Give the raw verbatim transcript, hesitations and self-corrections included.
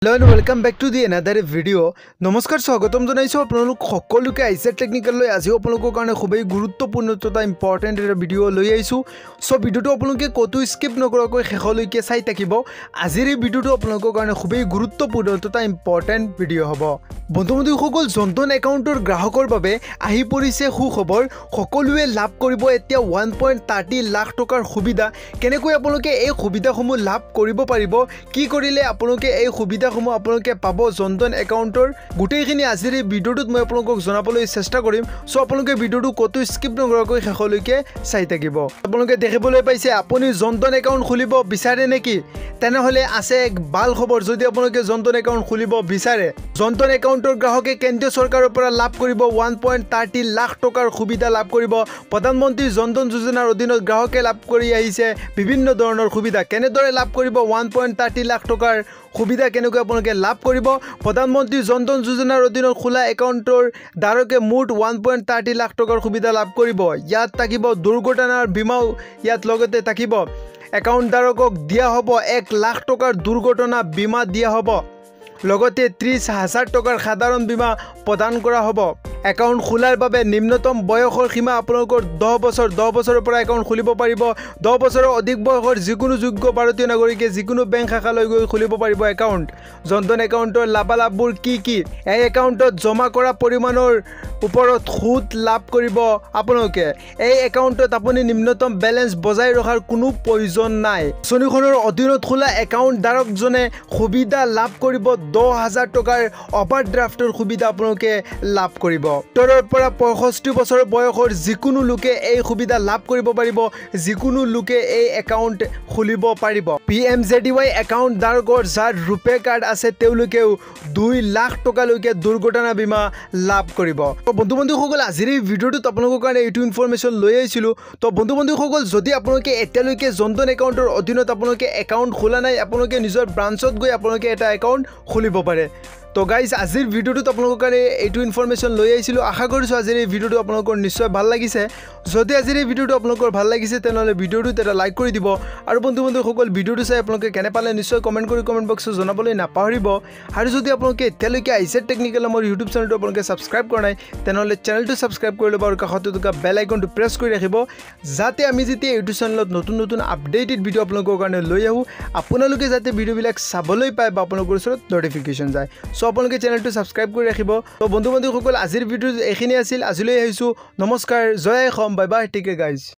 Hello and welcome back to the another video. নমস্কাৰ স্বাগতম জনাইছো আপোনালোক সকলোকে আইসেট টেকনিক্যাল লৈ আজি আপোনালোকৰ কাৰণে খুবেই গুৰুত্বপূৰ্ণ তথা ইম্পৰ্টেন্ট এটা ভিডিও লৈ আইছো সো ভিডিওটো আপোনালোকে কতো স্কিপ নকৰাকৈ শেষলৈকে চাই থাকিব আজিৰ এই ভিডিওটো আপোনালোকৰ কাৰণে খুবেই গুৰুত্বপূৰ্ণ তথা ইম্পৰ্টেন্ট ভিডিও হ'ব বন্ধু-বান্ধৱী সকল জনধন একাউণ্টৰ গ্ৰাহকৰ বাবে আহি পৰিছে সুখবৰ সকলোৱে লাভ কৰিব এতিয়া one point three লাখ টকাৰ সুবিধা কেনেকৈ আপোনালোকে এই সুবিধাসমূহ লাভ কৰিব পাৰিব কি কৰিলে আপোনালোকে এই সুবিধাসমূহ আপোনালোকে পাব জনধন একাউণ্টৰ গুটেইখিনি আজিৰ এই ভিডিওটোত মই আপোনালোকক জনাবলৈ চেষ্টা কৰিম সো আপোনালোকে ভিডিওটো কতো স্কিপ নকৰাকৈ শেষলৈকে চাই থাকিব আপোনালোকে দেখিবলৈ পাইছে আপুনি জনধন একাউণ্ট খুলিব বিচাৰে নেকি তেনেহলে আছে এক ভাল খবৰ যদি আপোনালোকে জনধন একাউণ্ট খুলিব বিচাৰে জনধন একাউণ্টৰ গ্ৰাহকে কেন্দ্ৰীয় চৰকাৰৰ পৰা লাভ কৰিব one point three লাখ টকাৰ সুবিধা লাভ কৰিব প্ৰধানমন্ত্ৰী জনধন যোজনাৰ অধীনত গ্ৰাহকে লাভ কৰি আহিছে বিভিন্ন ধৰণৰ সুবিধা কেনেদৰে লাভ কৰিব one point three লাখ টকাৰ সুবিধা কেনেকৈ আপোনালোকে লাভ কৰিব প্ৰধানমন্ত্ৰী জনধন যোজনাৰ অধীনত খোলা একাউণ্টৰ ধাৰকে মুঠ one point three লাখ টকাৰ সুবিধা লাভ কৰিব ইয়াত থাকিব দুৰ্ঘটনাৰ বীমাও ইয়াত লগতে থাকিব একাউণ্ট ধাৰকক দিয়া হ'ব এক লাখ টকাৰ দুৰ্ঘটনা বীমা দিয়া হ'ব লগতে ত্ৰিশ হাজাৰ টকাৰ সাধাৰণ বীমা প্ৰদান কৰা হ'ব একাউণ্ট খোলাৰ বাবে নিম্নতম বয়সৰ সীমা আপোনালোকৰ দহ বছৰ দহ বছৰৰ পৰা একাউণ্ট খুলিব পাৰিব দহ বছৰৰ অধিক বয়সৰ যিকোনো যোগ্য ভাৰতীয় নাগৰিকে যিকোনো বেংক শাখালৈ গৈ খুলিব পাৰিব একাউণ্ট জনধন একাউণ্টৰ লাভালাভবোৰ কি কি এই একাউণ্টত জমা কৰা পৰিমাণৰ ওপৰত সুদ লাভ কৰিব আপোনালোকে এই একাউণ্টত আপুনি নিম্নতম বেলেন্স বজাই ৰখাৰ কোনো প্ৰয়োজন নাই আঁচনিখনৰ অধীনত খোলা একাউণ্ট ধাৰকজনে সুবিধা লাভ কৰিব দহ হাজাৰ টকাৰ অভাৰড্ৰাফ্টৰ সুবিধা আপোনালোকে লাভ কৰিব সত্তৰৰ পৰা পঁয়ষষ্ঠি বছৰ বয়সৰ যিকোনো লোকে এই সুবিধা লাভ কৰিব পাৰিব যিকোনো লোকে এই একাউণ্ট খুলিব পাৰিব P M J D Y account ধাৰকৰ যাৰ ৰূপে কাৰ্ড আছে তেওঁলোকেও দুই লাখ টকালৈকে দুৰ্ঘটনা বীমা লাভ কৰিব তো বন্ধু-বান্ধৱীসকল আজিৰ এই ভিডিওটোত আপোনালোকৰ কাৰণে এইটো ইনফৰমেশ্যন লৈ আহিছিলোঁ তো বন্ধু-বান্ধৱীসকল যদি আপোনালোকে এতিয়ালৈকে জনধন একাউণ্টৰ অধীনত আপোনালোকে একাউণ্ট খোলা নাই আপোনালোকে নিজৰ ব্ৰাঞ্চত গৈ আপোনালোকে এটা একাউণ্ট খুলিব পাৰে তো গাইজ আজিৰ ভিডিওটোত আপোনালোকৰ কাৰণে এইটো ইনফৰমেশ্যন লৈ আহিছিলোঁ আশা কৰিছোঁ আজিৰ এই ভিডিওটো আপোনালোকৰ নিশ্চয় ভাল লাগিছে যদি আজিৰ এই ভিডিওটো আপোনালোকৰ ভাল লাগিছে তেনেহ'লে ভিডিওটোত এটা লাইক কৰি দিব আৰু বন্ধু-বান্ধৱীসকল ভিডিওটো চাই আপোনালোকে কেনে পালে নিশ্চয় কমেণ্ট কৰি কমেণ্ট বক্সত জনাবলৈ নাপাহৰিব আৰু যদি আপোনালোকে এতিয়ালৈকে আইসেট টেকনিক্যাল মোৰ ইউটিউব চেনেলটো আপোনালোকে ছাবস্ক্ৰাইব কৰা নাই তেনেহ'লে চেনেলটো ছাবস্ক্ৰাইব কৰি ল'ব আৰু কাষতে থকা বেল আইকনটো প্ৰেছ কৰি ৰাখিব যাতে আমি যেতিয়া ইউটিউব চেনেলত নতুন নতুন আপডেটেড ভিডিও আপোনালোকৰ কাৰণে লৈ আহোঁ আপোনালোকে যাতে ভিডিওবিলাক চাবলৈ পায় বা আপোনালোকৰ ওচৰত নটিফিকেশ্যন যায় সো আপোনালোকে চেনেলটো ছাবস্ক্ৰাইব কৰি ৰাখিব তো বন্ধু-বান্ধৱীসকল আজিৰ ভিডিও এইখিনি আছিল আজিলৈ আহিছোঁ নমস্কাৰ জয় Assam bye bye take care guys